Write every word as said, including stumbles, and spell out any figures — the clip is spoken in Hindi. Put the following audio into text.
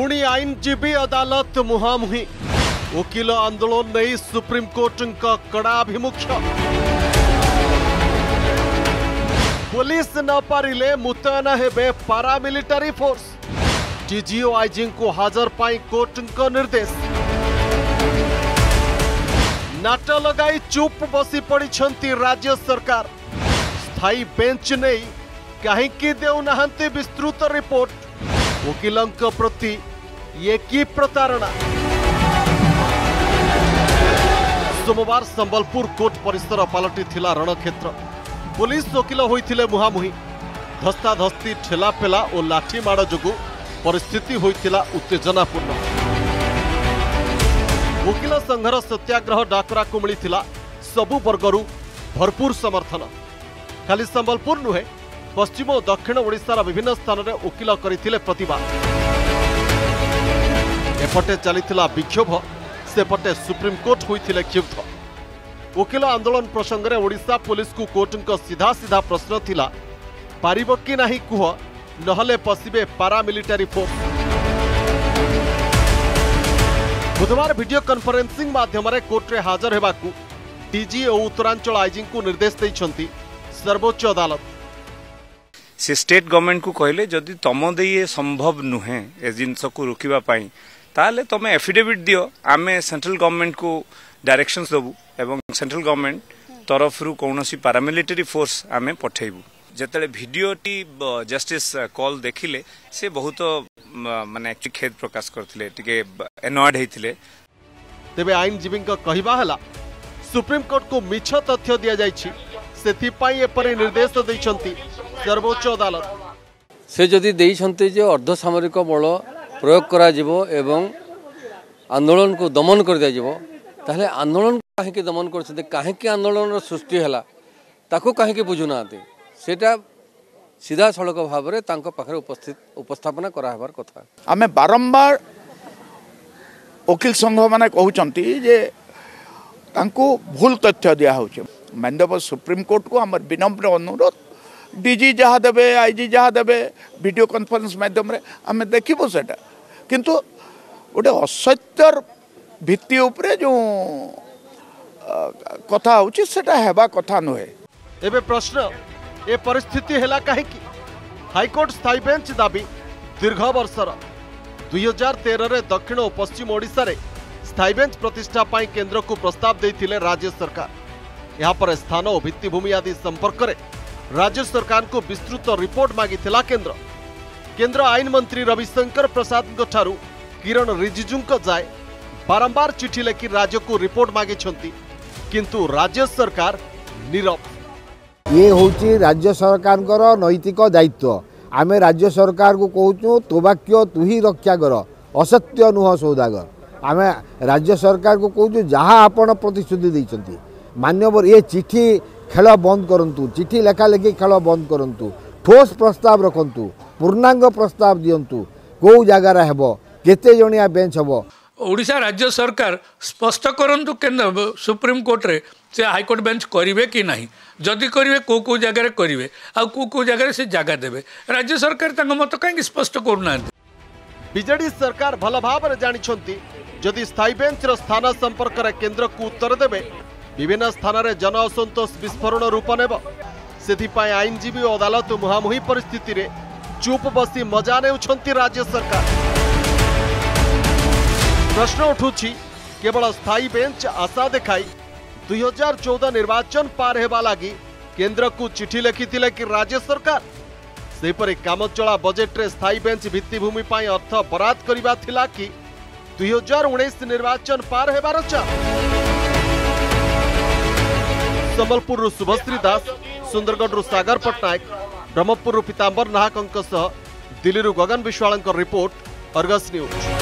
पुणी आईनजीवी अदालत मुहांमुही वकिल आंदोलन नहीं सुप्रीमकोर्ट कड़ा अभिमुख्य पुलिस न पारिले मुतयन हेबे पारामिलिटारी फोर्स डीजी और आईजी को हाजर पाई कोर्ट निर्देश नाट लगाई चुप बसी पड़ी राज्य सरकार स्थायी बेंच नहीं कहीं देउना विस्तृत रिपोर्ट वकिलों प्रति ये की प्रतारणा। सोमवार संबलपुर कोर्ट परिसर पलटि थिला रणक्षेत्र पुलिस वकिल होइथिले मुहामुही धस्ताधस्ती ठेलापेला और लाठीमाड़ जोगु परिस्थिति होइथिला उत्तेजनापूर्ण। वकिल संघर सत्याग्रह डाकरा को मिलिथिला सबु वर्गरू भरपूर समर्थन। खाली संबलपुर नुहे पश्चिम और दक्षिण ओडिशार विभिन्न स्थान में वकिल करथिले प्रतिवाद। एपटे चलिथिला विक्षोभ सेपटे सुप्रीमकोर्ट होइथिले क्षुब्ध। वकिल आंदोलन प्रसंग में ओडिशा पुलिस को कोर्ट का सीधा सीधा प्रश्न थिला पारिब कि नाही कुह नहले पशिबे पारामिलिटारी फोर्स। बुधवार वीडियो कॉन्फ्रेंसिंग माध्यम कोर्ट रे हाजर हेबाकू डीजी और उत्तरांचल आईजी को निर्देश दैछंती सर्वोच्च अदालत। से स्टेट गवर्नमेंट को कहले जदि तम दे ये संभव नुहे ए जिनस को रोकिबा पाई ताले तमे एफिडेविट दियो आमे सेंट्रल गवर्नमेंट को डायरेक्शंस दबु एवं सेंट्रल गवर्नमेंट तरफ रु कोनोसी पारामिलिटारी फोर्स आमे पठेबु। जेतले वीडियो टी जस्टिस कॉल देखिले से बहुत माने खेद प्रकाश करथिले टिके एनॉयड हेथिले। तेबे आईनजीवी का कहबा हला सुप्रीम कोर्ट को मिछ तथ्य दिया जायछि सेथि पई एपरि निर्देश दैछंती सर्वोच्च अदालत। से जदि दैछंती जे अर्धसामरिक बल प्रयोग करा जिवो एवं आंदोलन को दमन कर दिया जिवो ताहले आंदोलन काहे दमन करछते काहे कि आंदोलन सृष्टि हैला ताको काहे कि बुझुनाते सेटा सीधा सड़क भाव में तांको पाखरे उपस्थित उपस्थापना करा हबार कथा। आमे बारंबार वकील संघ माने कहउचंती जे तांको भूल तथ्य दिया होचे माननीय सुप्रीम कोर्ट को हमर विनम्र अनुरोध डीजी जहाँ देवे आईजी जहाँ देवे वीडियो कॉन्फ्रेंस माध्यम रे आमे देखिबो सेटा किंतु गोटे असत्यर भित्ति उपरे जो कथा होची सेटा हेबा कथा नुहे। एबे प्रश्न ए परिस्थिति हेला काहे कि हाईकोर्ट स्थायी बेंच दाबी दीर्घ वर्षर दुई हजार तेरह रे दक्षिण और पश्चिम ओडिशा रे स्थायी बेंच प्रतिष्ठा पाई केंद्र को प्रस्ताव देथिले राज्य सरकार। यहाँ पर स्थान और भित्तिभूमि आदि संपर्क में राज्य सरकार को विस्तृत रिपोर्ट मागिथिला केंद्र। केंद्र आईन मंत्री रविशंकर प्रसाद ठारू किरण रिजिजू जाए बारंबार चिठी लेखि राज्य को रिपोर्ट मागिछंती किंतु राज्य सरकार नीरव। ये होची राज्य सरकार नैतिक दायित्व। आमे राज्य सरकार को कहूँ तो वाक्य तु ही रक्षा कर असत्य नुह सौदागर। आमे राज्य सरकार को कहूँ जहाँ आपण प्रतिश्रुति देइछंती मान्यवर ये चिठी खेल बंद करंतु चिठी लेखा लेखि खेल बंद करंतु ठोस प्रस्ताव रखंतु पूर्णांग प्रस्ताव दियंतु को जगार हेबो केते जणिया बेंच हेबो। ओडिशा राज्य सरकार स्पष्ट करंतु केंद्र सुप्रीम कोर्ट रे से हाईकोर्ट बेंच करिवे कि नहीं जदि करिवे को को जगह करिवे आ को को जगह से जगह देवे राज्य सरकार तंग मत कहीं स्पष्ट करूना। बीजेडी सरकार भल भाव जानी जदि स्थायी बेंच स्थान संपर्क में केंद्र को उत्तर देवे विभिन्न स्थान में जन असंतोष विस्फोरण रूप नेब। सेथिपाई आईनजीवी अदालत मुहामुही परिस्थिति रे चुप बसी मजा नेउछंती राज्य सरकार। प्रश्न उठुछि केवल स्थायी बेंच आशा देखाई दुई हजार चौदह निर्वाचन पार हेबा लगी केंद्र को चिठी लिखिथिले कि राज्य सरकार सेपरि कामचला बजेट रे स्थायी बेंच भित्तिभूमि पाई अर्थ बराद करिबा थिला कि दुई हजार उन्नीस निर्वाचन पार हेबार चा। संबलपुर शुभश्री दास सुंदरगढ़ सागर Patnaik Brahmapur Pitambar Nahak Delhi Gagan Biswal report Argus news.